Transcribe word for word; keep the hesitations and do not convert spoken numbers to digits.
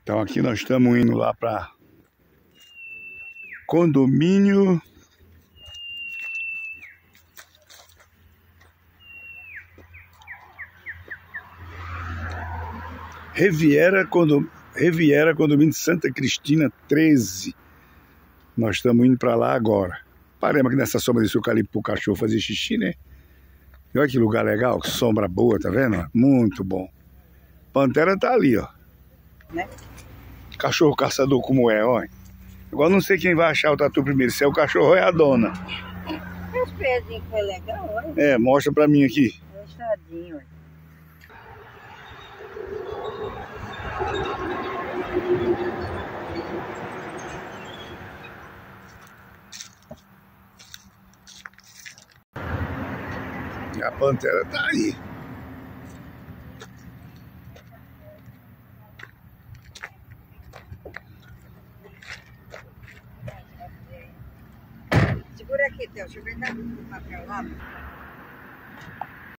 Então aqui nós estamos indo lá para condomínio Riviera, Condom... Riviera Condomínio de Santa Cristina treze. Nós estamos indo para lá agora. Paremos aqui nessa sombra desse eucalipto pro cachorro fazer xixi, né? E olha que lugar legal, que sombra boa, tá vendo? Muito bom. Pantera tá ali, ó. Né? Cachorro caçador como é, ó. Agora não sei quem vai achar o tatu primeiro, se é o cachorro ou é a dona. Os pezinhos foi legal, olha. É, mostra pra mim aqui. É um estadinho, olha. E a pantera tá aí. Segura aqui, Theo. Deixa eu ver o papel lá.